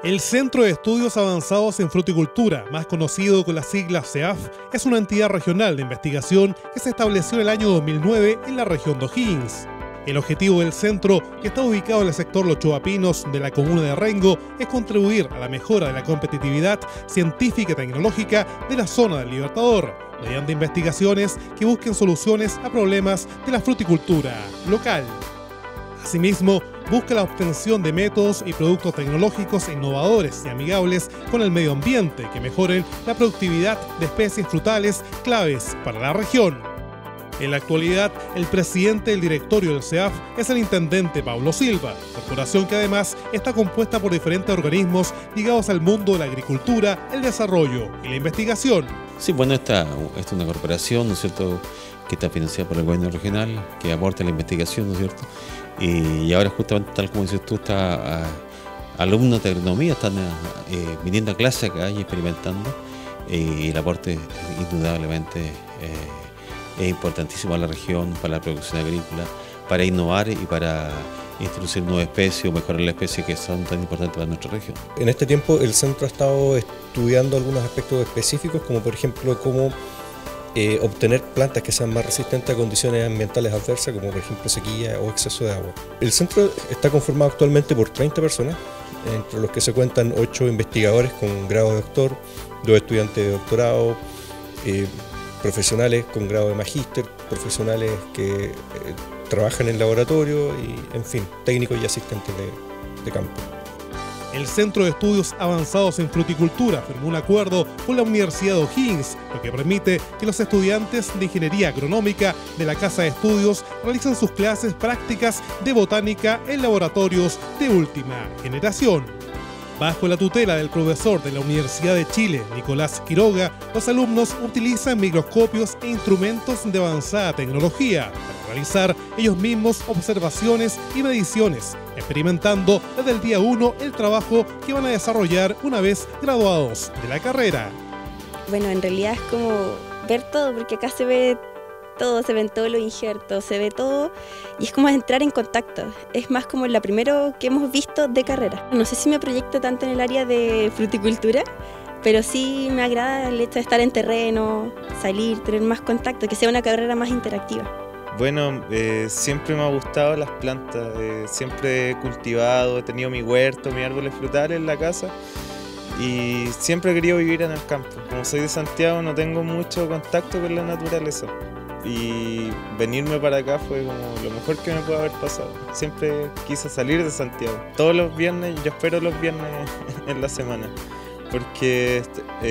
El Centro de Estudios Avanzados en Fruticultura, más conocido con las siglas CEAF, es una entidad regional de investigación que se estableció en el año 2009 en la región de O'Higgins. El objetivo del centro, que está ubicado en el sector Los Choapinos de la comuna de Rengo, es contribuir a la mejora de la competitividad científica y tecnológica de la zona del Libertador, mediante investigaciones que busquen soluciones a problemas de la fruticultura local. Asimismo, busca la obtención de métodos y productos tecnológicos innovadores y amigables con el medio ambiente que mejoren la productividad de especies frutales claves para la región. En la actualidad, el presidente del directorio del CEAF es el intendente Paulo Silva, corporación que además está compuesta por diferentes organismos ligados al mundo de la agricultura, el desarrollo y la investigación. Sí, bueno, esta es una corporación, ¿no es cierto?, que está financiada por el gobierno regional, que aporta la investigación, ¿no es cierto?, y ahora justamente, tal como dices tú, está alumnos de agronomía, están viniendo a clase acá y experimentando, y el aporte indudablemente es importantísimo a la región, para la producción agrícola, para innovar y para introducir nuevas especies o mejorar las especies que son tan importantes para nuestra región. En este tiempo el centro ha estado estudiando algunos aspectos específicos, como por ejemplo cómo obtener plantas que sean más resistentes a condiciones ambientales adversas, como por ejemplo sequía o exceso de agua. El centro está conformado actualmente por 30 personas, entre los que se cuentan 8 investigadores con grado de doctor, 2 estudiantes de doctorado, profesionales con grado de magíster, profesionales que trabajan en laboratorio y, en fin, técnicos y asistentes de campo. El Centro de Estudios Avanzados en Fruticultura firmó un acuerdo con la Universidad de O'Higgins, lo que permite que los estudiantes de Ingeniería Agronómica de la Casa de Estudios realicen sus clases prácticas de botánica en laboratorios de última generación. Bajo la tutela del profesor de la Universidad de Chile, Nicolás Quiroga, los alumnos utilizan microscopios e instrumentos de avanzada tecnología para realizar ellos mismos observaciones y mediciones, experimentando desde el día 1 el trabajo que van a desarrollar una vez graduados de la carrera. Bueno, en realidad es como ver todo, porque acá se ve todo, se ven todos los injertos, se ve todo y es como entrar en contacto. Es más como la primero que hemos visto de carrera. No sé si me proyecto tanto en el área de fruticultura, pero sí me agrada el hecho de estar en terreno, salir, tener más contacto, que sea una carrera más interactiva. Bueno, siempre me ha gustado las plantas, siempre he cultivado, he tenido mi huerto, mis árboles frutales en la casa y siempre he querido vivir en el campo. Como soy de Santiago no tengo mucho contacto con la naturaleza y venirme para acá fue como lo mejor que me puede haber pasado. Siempre quise salir de Santiago. Todos los viernes, yo espero los viernes en la semana, porque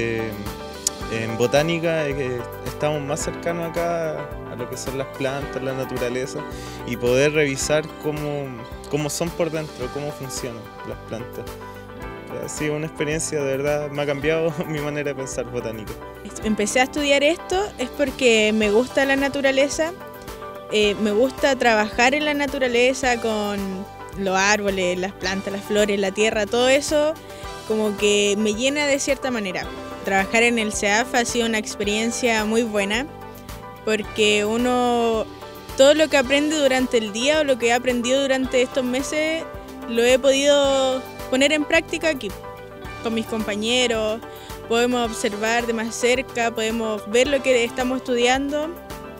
en botánica estamos más cercanos acá a lo que son las plantas, la naturaleza, y poder revisar cómo son por dentro, cómo funcionan las plantas. Ha sido una experiencia, de verdad, me ha cambiado mi manera de pensar botánica. Empecé a estudiar esto es porque me gusta la naturaleza, me gusta trabajar en la naturaleza con los árboles, las plantas, las flores, la tierra, todo eso como que me llena de cierta manera. Trabajar en el CEAF ha sido una experiencia muy buena porque uno, todo lo que aprende durante el día o lo que he aprendido durante estos meses lo he podido poner en práctica aquí con mis compañeros. Podemos observar de más cerca, podemos ver lo que estamos estudiando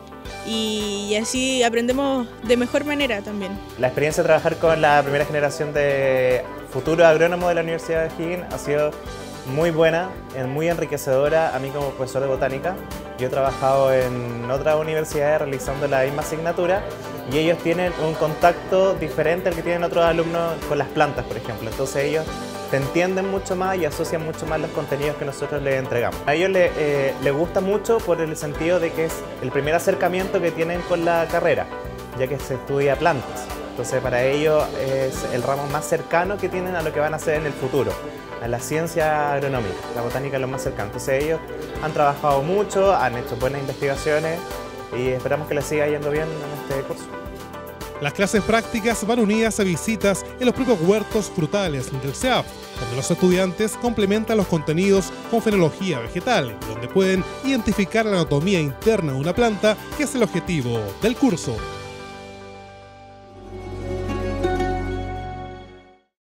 y así aprendemos de mejor manera también. La experiencia de trabajar con la primera generación de futuros agrónomos de la Universidad de O'Higgins ha sido muy buena, muy enriquecedora. A mí como profesor de botánica, yo he trabajado en otras universidades realizando la misma asignatura y ellos tienen un contacto diferente al que tienen otros alumnos con las plantas, por ejemplo. Entonces ellos te entienden mucho más y asocian mucho más los contenidos que nosotros les entregamos. A ellos les gusta mucho por el sentido de que es el primer acercamiento que tienen con la carrera, ya que se estudia plantas. Entonces para ellos es el ramo más cercano que tienen a lo que van a hacer en el futuro, a la ciencia agronómica. La botánica es lo más cercano. Entonces ellos han trabajado mucho, han hecho buenas investigaciones y esperamos que les siga yendo bien en este curso. Las clases prácticas van unidas a visitas en los propios huertos frutales del CEAF, donde los estudiantes complementan los contenidos con fenología vegetal, donde pueden identificar la anatomía interna de una planta, que es el objetivo del curso.